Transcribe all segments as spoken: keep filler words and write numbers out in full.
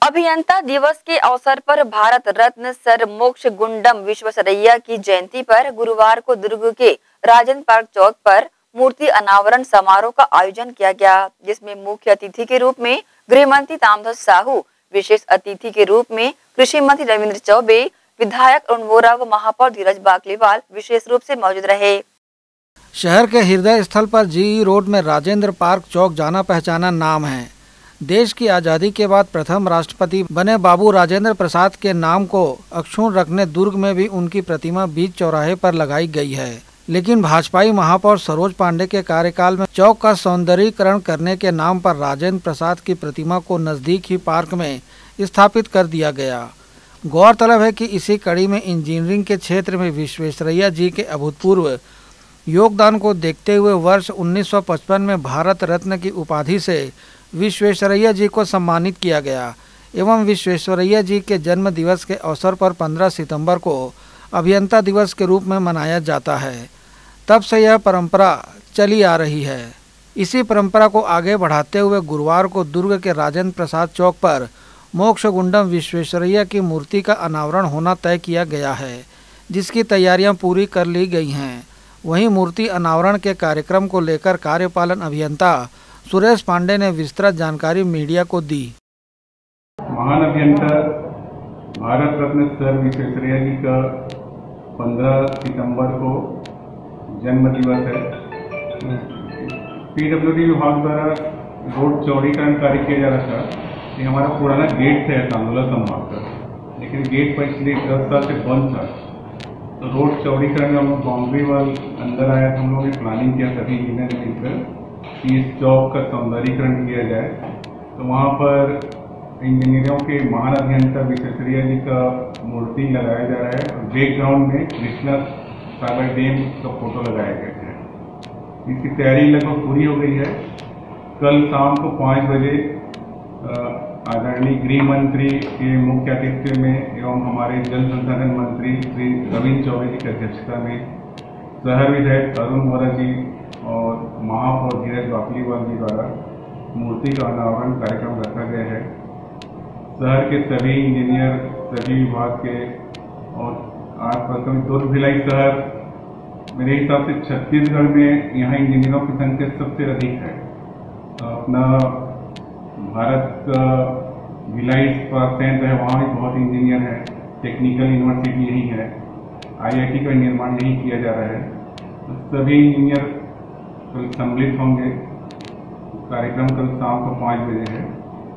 अभियंता दिवस के अवसर पर भारत रत्न सर मोक्ष गुंडम विश्वेश्वरैया की जयंती पर गुरुवार को दुर्ग के राजेंद्र पार्क चौक पर मूर्ति अनावरण समारोह का आयोजन किया गया, जिसमें मुख्य अतिथि के रूप में गृह मंत्री ताम्रध्वज साहू, विशेष अतिथि के रूप में कृषि मंत्री रविंद्र चौबे, विधायक अरुण वोरा व महापौर धीरज बाकलीवाल विशेष रूप से मौजूद रहे। शहर के हृदय स्थल पर जी रोड में राजेंद्र पार्क चौक जाना पहचाना नाम है। देश की आज़ादी के बाद प्रथम राष्ट्रपति बने बाबू राजेंद्र प्रसाद के नाम को अक्षुण्ण रखने दुर्ग में भी उनकी प्रतिमा बीच चौराहे पर लगाई गई है, लेकिन भाजपाई महापौर सरोज पांडे के कार्यकाल में चौक का सौंदर्यीकरण करने के नाम पर राजेंद्र प्रसाद की प्रतिमा को नजदीक ही पार्क में स्थापित कर दिया गया। गौरतलब है कि इसी कड़ी में इंजीनियरिंग के क्षेत्र में विश्वेश्वरैया जी के अभूतपूर्व योगदान को देखते हुए वर्ष उन्नीस सौ पचपन में भारत रत्न की उपाधि से विश्वेश्वरैया जी को सम्मानित किया गया एवं विश्वेश्वरैया जी के जन्म दिवस के अवसर पर पंद्रह सितंबर को अभियंता दिवस के रूप में मनाया जाता है। तब से यह परंपरा चली आ रही है। इसी परंपरा को आगे बढ़ाते हुए गुरुवार को दुर्ग के राजेंद्र प्रसाद चौक पर मोक्ष गुंडम विश्वेश्वरैया की मूर्ति का अनावरण होना तय किया गया है, जिसकी तैयारियां पूरी कर ली गई हैं। वहीं मूर्ति अनावरण के कार्यक्रम को लेकर कार्यपालन अभियंता सुरेश पांडे ने विस्तृत जानकारी मीडिया को दी। महान अभियंता भारत रत्न सर विश्वेश्वरैया जी का पंद्रह सितंबर को जन्म दिवस है। पीडब्ल्यूडी विभाग द्वारा रोड चौड़ीकरण कार्य किया जा रहा था। ये हमारा पुराना गेट है तांदोला संभाग का, लेकिन गेट पिछले दस साल से बंद था। तो रोड चौड़ीकरण में हम लोग बाउंड्री वाल अंदर आया तो हम लोगों ने प्लानिंग किया सभी इंजीनियर मिलकर कि इस चौक का सौंदर्यीकरण किया जाए। तो वहाँ पर इंजीनियरों के महान अभियंता विश्वेश्वरैया जी का मूर्ति लगाया जा रहा है और बैकग्राउंड में कृष्णा सागर डैम का फोटो लगाया गया है। इसकी तैयारी लगभग पूरी हो गई है। कल शाम को पाँच बजे आदरणीय गृह मंत्री के मुख्य आतिथ्य में एवं हमारे जल संसाधन मंत्री श्री रविंद्र चौबे जी की अध्यक्षता में शहर विधायक अरुण वोरा जी और महापौर धीरज बाकलीवाल जी द्वारा मूर्ति का अनावरण कार्यक्रम रखा गया है। शहर के सभी इंजीनियर, सभी विभाग के और आस पास में दुर्ग भिलाई शहर, मेरे हिसाब से छत्तीसगढ़ में यहाँ इंजीनियरों की संख्या सबसे अधिक है। अपना भारत का भिलाई संयंत्र है, वहाँ भी बहुत इंजीनियर है। टेक्निकल यूनिवर्सिटी यही है, आईआईटी का निर्माण यही किया जा रहा है। तो सभी इंजीनियर कल सम्मिलित होंगे। कार्यक्रम कल शाम को पाँच बजे है।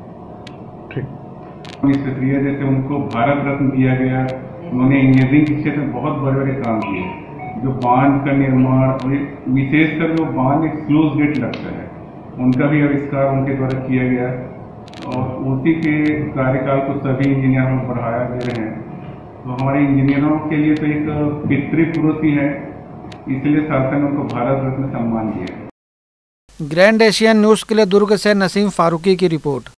विश्वेश्वरैया जैसे उनको भारत रत्न दिया गया, उन्होंने इंजीनियरिंग के क्षेत्र में बहुत बड़े बड़े काम किए। जो बांध का निर्माण, विशेषकर जो बांध एक स्लूज गेट लगता है, उनका भी आविष्कार उनके द्वारा किया गया और उसी के कार्यकाल को सभी इंजीनियर में बढ़ाया दे रहे हैं। तो हमारे इंजीनियरों के लिए तो एक पितृपुरुष ही है, इसलिए शासन ने उनको भारत रत्न सम्मान दिया। ग्रैंड एशियन न्यूज़ के लिए दुर्ग से नसीम फारूकी की रिपोर्ट।